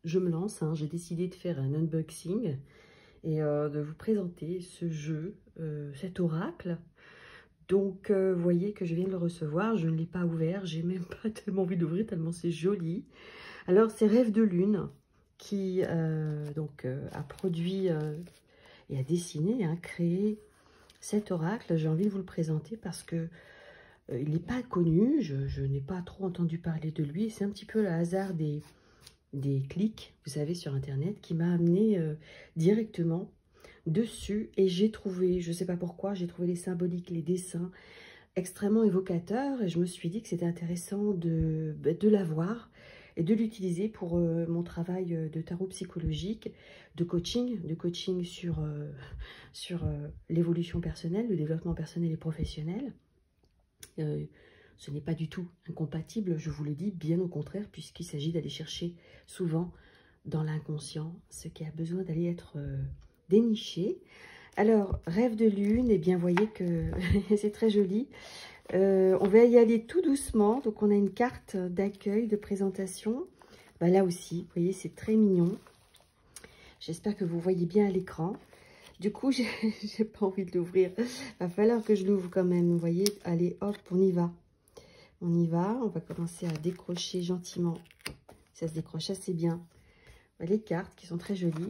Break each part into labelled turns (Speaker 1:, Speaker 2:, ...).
Speaker 1: je me lance, hein, j'ai décidé de faire un unboxing et de vous présenter ce jeu, cet oracle. Donc, vous voyez que je viens de le recevoir, je ne l'ai pas ouvert, j'ai même pas tellement envie d'ouvrir, tellement c'est joli. Alors, c'est Rêve de Lune qui a produit et a dessiné, hein, créé cet oracle. J'ai envie de vous le présenter parce que il n'est pas connu, je n'ai pas trop entendu parler de lui. C'est un petit peu le hasard des clics, vous savez, sur Internet, qui m'a amené directement dessus. Et j'ai trouvé, je ne sais pas pourquoi, j'ai trouvé les symboliques, les dessins extrêmement évocateurs. Et je me suis dit que c'était intéressant de l'avoir et de l'utiliser pour mon travail de tarot psychologique, de coaching sur l'évolution personnelle, le développement personnel et professionnel. Ce n'est pas du tout incompatible, je vous le dis, bien au contraire, puisqu'il s'agit d'aller chercher souvent dans l'inconscient ce qui a besoin d'aller être déniché. Alors, Rêve de Lune, eh bien, vous voyez que c'est très joli. On va y aller tout doucement. Donc, on a une carte d'accueil, de présentation. Ben, là aussi, vous voyez, c'est très mignon. J'espère que vous voyez bien à l'écran. Du coup, j'ai pas envie de l'ouvrir. Va falloir que je l'ouvre quand même. Vous voyez, allez, hop, on y va. On y va. On va commencer à décrocher gentiment. Ça se décroche assez bien. Les cartes qui sont très jolies.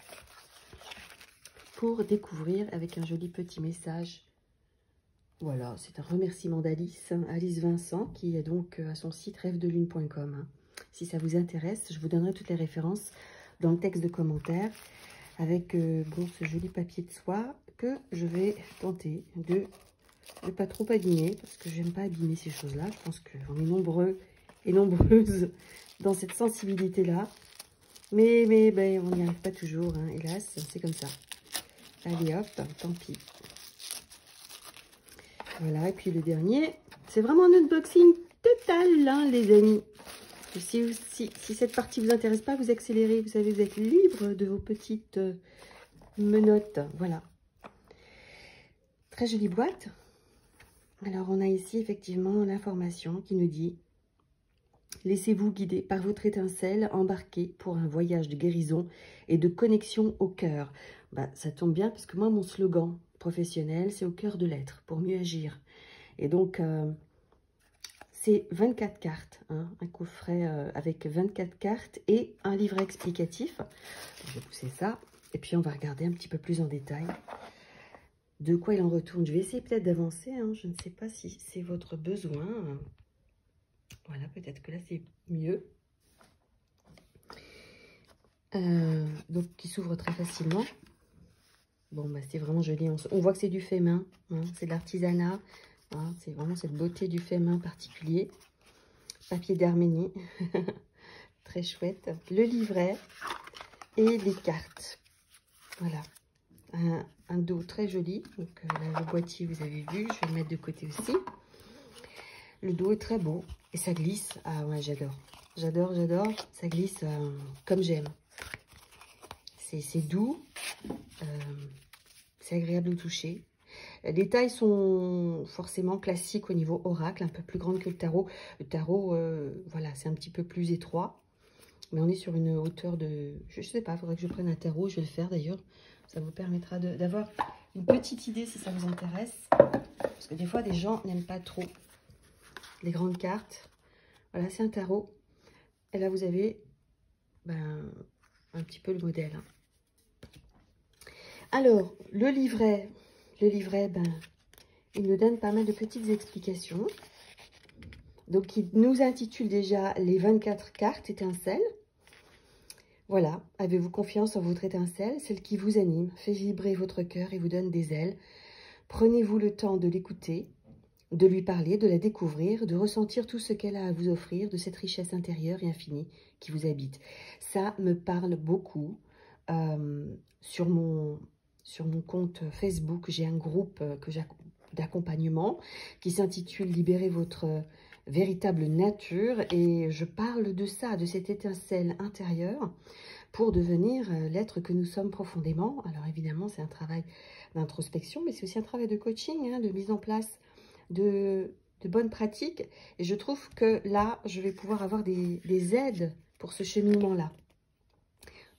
Speaker 1: Pour découvrir avec un joli petit message. Voilà, c'est un remerciement d'Alice, Alice Vincent, qui est donc à son site rêvedelune.com. Hein. Si ça vous intéresse, je vous donnerai toutes les références dans le texte de commentaire. Avec ce joli papier de soie que je vais tenter de ne pas trop abîmer, parce que j'aime pas abîmer ces choses-là. Je pense qu'on est nombreux et nombreuses dans cette sensibilité-là. Mais on n'y arrive pas toujours, hein, hélas, c'est comme ça. Allez hop, tant pis. Voilà, et puis le dernier, c'est vraiment un unboxing total, hein, les amis. Si cette partie vous intéresse pas, vous accélérez, vous savez, vous êtes libre de vos petites menottes. Voilà. Très jolie boîte. Alors, on a ici effectivement l'information qui nous dit « Laissez-vous guider par votre étincelle, embarquée pour un voyage de guérison et de connexion au cœur. » Bah, ça tombe bien parce que moi, mon slogan professionnel, c'est « Au cœur de l'être » pour mieux agir. Et donc, c'est 24 cartes, hein, un coffret avec 24 cartes et un livret explicatif. Je vais pousser ça et puis on va regarder un petit peu plus en détail de quoi il en retourne. Je vais essayer peut-être d'avancer, hein, je ne sais pas si c'est votre besoin. Voilà, peut-être que là c'est mieux. Donc qui s'ouvre très facilement. Bon, bah c'est vraiment joli. On voit que c'est du fait main, hein, c'est de l'artisanat. Hein, c'est vraiment cette beauté du fait main particulier. Papier d'Arménie. Très chouette. Le livret et les cartes. Voilà. Un dos très joli. Donc là, le boîtier, vous avez vu. Je vais le mettre de côté aussi. Le dos est très beau. Et ça glisse. Ah ouais, j'adore. J'adore, j'adore. Ça glisse comme j'aime. C'est doux. C'est agréable au toucher. Les tailles sont forcément classiques au niveau oracle, un peu plus grandes que le tarot. Le tarot, voilà, c'est un petit peu plus étroit. Mais on est sur une hauteur de... Je ne sais pas, il faudrait que je prenne un tarot. Je vais le faire d'ailleurs. Ça vous permettra d'avoir une petite idée si ça vous intéresse. Parce que des fois, des gens n'aiment pas trop les grandes cartes. Voilà, c'est un tarot. Et là, vous avez un petit peu le modèle. Hein. Alors, le livret, il nous donne pas mal de petites explications. Donc, il nous intitule déjà les 24 cartes étincelles. Voilà, avez-vous confiance en votre étincelle, celle qui vous anime, fait vibrer votre cœur et vous donne des ailes. Prenez-vous le temps de l'écouter, de lui parler, de la découvrir, de ressentir tout ce qu'elle a à vous offrir, de cette richesse intérieure et infinie qui vous habite. Ça me parle beaucoup. Sur mon compte Facebook, j'ai un groupe d'accompagnement qui s'intitule « Libérez votre véritable nature » et je parle de ça, de cette étincelle intérieure pour devenir l'être que nous sommes profondément. Alors évidemment, c'est un travail d'introspection, mais c'est aussi un travail de coaching, hein, de mise en place de bonnes pratiques. Et je trouve que là, je vais pouvoir avoir des aides pour ce cheminement-là.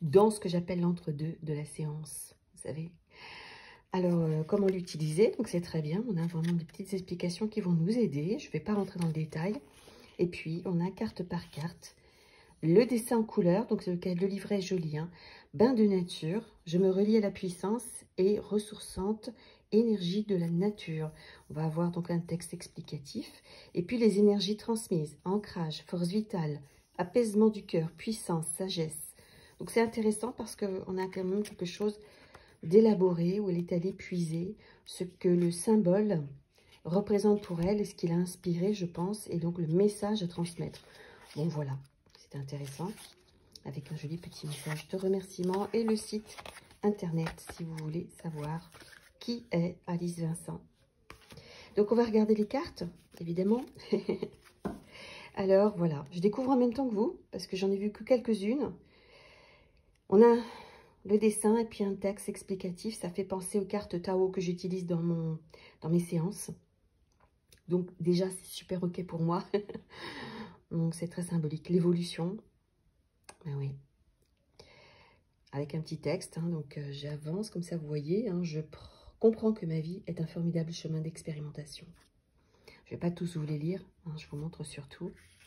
Speaker 1: dans ce que j'appelle l'entre-deux de la séance, vous savez. Alors, comment l'utiliser? Donc, c'est très bien. On a vraiment des petites explications qui vont nous aider. Je ne vais pas rentrer dans le détail. Et puis, on a carte par carte. Le dessin en couleur, donc le livret est joli. Hein. Bain de nature, je me relie à la puissance et ressourçante énergie de la nature. On va avoir donc un texte explicatif. Et puis, les énergies transmises, ancrage, force vitale, apaisement du cœur, puissance, sagesse. Donc, c'est intéressant parce qu'on a quand même quelque chose d'élaborer, où elle est allée puiser ce que le symbole représente pour elle et ce qu'il a inspiré, je pense, et donc le message à transmettre. Bon, voilà, c'est intéressant, avec un joli petit message de remerciement et le site internet, si vous voulez savoir qui est Alice Vincent. Donc, on va regarder les cartes, évidemment. Alors, voilà, je découvre en même temps que vous, parce que j'en ai vu que quelques-unes. On a le dessin et puis un texte explicatif. Ça fait penser aux cartes Tao que j'utilise dans mes séances. Donc déjà, c'est super ok pour moi. Donc c'est très symbolique. L'évolution. Ben oui. Avec un petit texte. Hein, donc j'avance comme ça, vous voyez. Hein, je comprends que ma vie est un formidable chemin d'expérimentation. Je ne vais pas tous vous les lire. Hein, je vous montre surtout.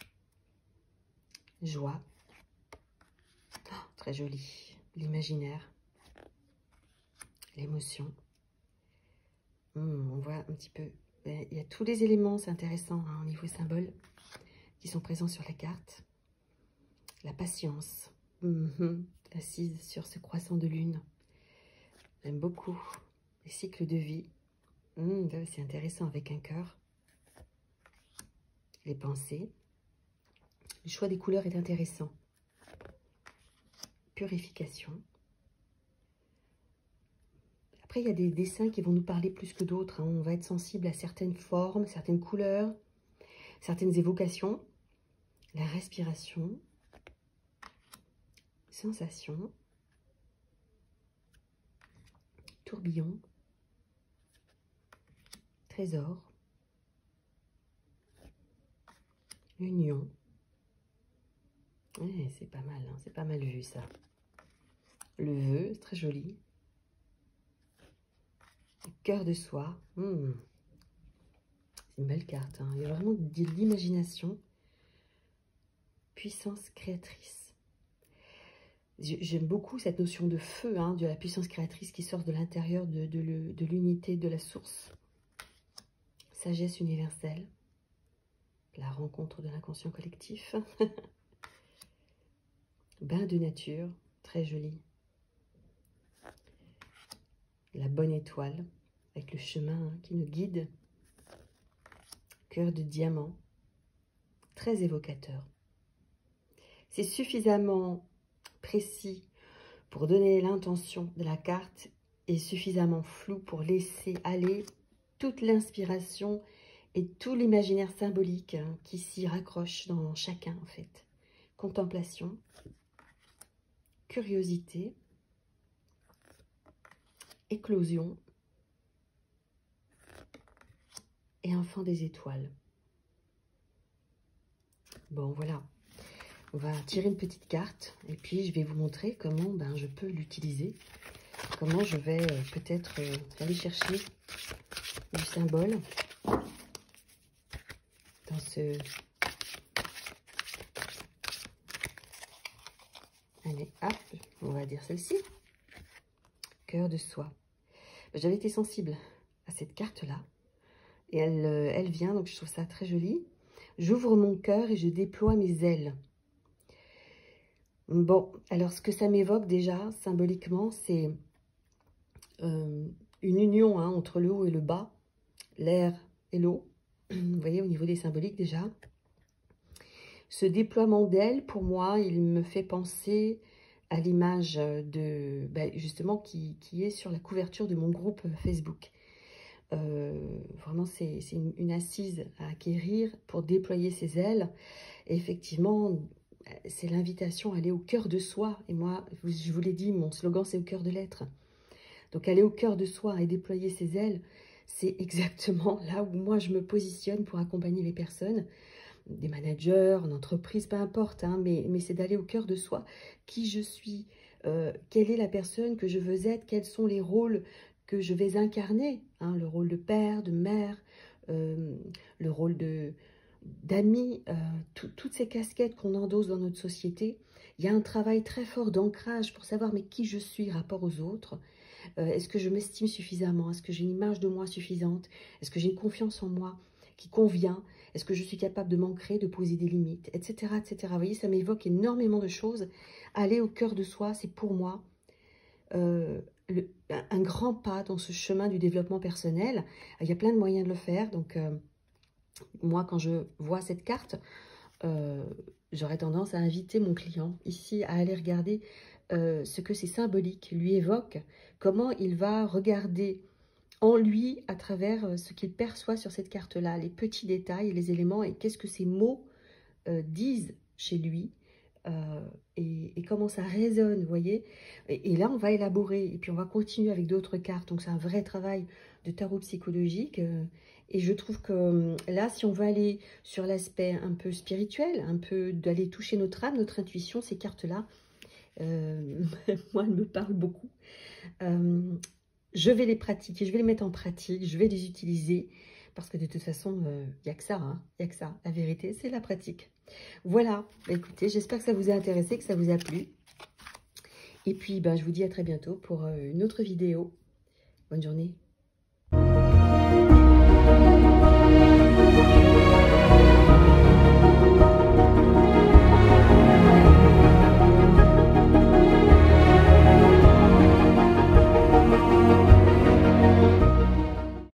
Speaker 1: Joie. Oh, très joli. L'imaginaire. L'émotion. On voit un petit peu, il y a tous les éléments, c'est intéressant hein, au niveau symbole, qui sont présents sur la carte. La patience, assise sur ce croissant de lune. J'aime beaucoup les cycles de vie. C'est intéressant avec un cœur. Les pensées. Le choix des couleurs est intéressant. Purification. Après, il y a des dessins qui vont nous parler plus que d'autres. Hein. On va être sensible à certaines formes, certaines couleurs, certaines évocations. La respiration. Sensation. Tourbillon. Trésor. Union. Ouais, c'est pas mal, hein. C'est pas mal vu ça. Le vœu, c'est très joli. Le cœur de soi. C'est une belle carte. Hein. Il y a vraiment de l'imagination. Puissance créatrice. J'aime beaucoup cette notion de feu, hein, de la puissance créatrice qui sort de l'intérieur de l'unité de la source. Sagesse universelle. La rencontre de l'inconscient collectif. Bain de nature, très joli. La bonne étoile, avec le chemin qui nous guide. Cœur de diamant, très évocateur. C'est suffisamment précis pour donner l'intention de la carte et suffisamment flou pour laisser aller toute l'inspiration et tout l'imaginaire symbolique hein, qui s'y raccroche dans chacun en fait. Contemplation, curiosité, éclosion et enfant des étoiles. Bon, voilà. On va tirer une petite carte et puis je vais vous montrer comment je peux l'utiliser. Comment je vais peut-être aller chercher du symbole dans ce... Allez, hop, on va dire celle-ci. Cœur de soi. J'avais été sensible à cette carte-là. Et elle vient, donc je trouve ça très joli. J'ouvre mon cœur et je déploie mes ailes. Bon, alors ce que ça m'évoque déjà, symboliquement, c'est une union hein, entre le haut et le bas, l'air et l'eau. Vous voyez, au niveau des symboliques déjà. Ce déploiement d'ailes, pour moi, il me fait penser à l'image de, justement, qui est sur la couverture de mon groupe Facebook. Vraiment, c'est une assise à acquérir pour déployer ses ailes. Et effectivement, c'est l'invitation à aller au cœur de soi. Et moi, je vous l'ai dit, mon slogan, c'est au cœur de l'être. Donc, aller au cœur de soi et déployer ses ailes, c'est exactement là où moi, je me positionne pour accompagner les personnes, des managers, en entreprise, peu importe, hein, mais c'est d'aller au cœur de soi, qui je suis, quelle est la personne que je veux être, quels sont les rôles que je vais incarner, hein, le rôle de père, de mère, le rôle d'ami, toutes ces casquettes qu'on endosse dans notre société. Il y a un travail très fort d'ancrage pour savoir mais qui je suis rapport aux autres. Est-ce que je m'estime suffisamment? Est-ce que j'ai une image de moi suffisante? Est-ce que j'ai une confiance en moi qui convient? Est-ce que je suis capable de m'ancrer, de poser des limites, etc., etc. Vous voyez, ça m'évoque énormément de choses. Aller au cœur de soi, c'est pour moi un grand pas dans ce chemin du développement personnel. Il y a plein de moyens de le faire. Donc, moi, quand je vois cette carte, j'aurais tendance à inviter mon client ici à aller regarder ce que ces symboliques lui évoquent, comment il va regarder en lui à travers ce qu'il perçoit sur cette carte-là, les petits détails, les éléments, et qu'est-ce que ces mots disent chez lui, et comment ça résonne, vous voyez. Et là, on va élaborer, et puis on va continuer avec d'autres cartes. Donc, c'est un vrai travail de tarot psychologique. Et je trouve que là, si on veut aller sur l'aspect un peu spirituel, un peu d'aller toucher notre âme, notre intuition, ces cartes-là, moi, elles me parlent beaucoup. Je vais les pratiquer, je vais les mettre en pratique, je vais les utiliser, parce que de toute façon, il n'y a que ça, hein, il n'y a que ça. La vérité, c'est la pratique. Voilà, écoutez, j'espère que ça vous a intéressé, que ça vous a plu. Et puis, je vous dis à très bientôt pour une autre vidéo. Bonne journée.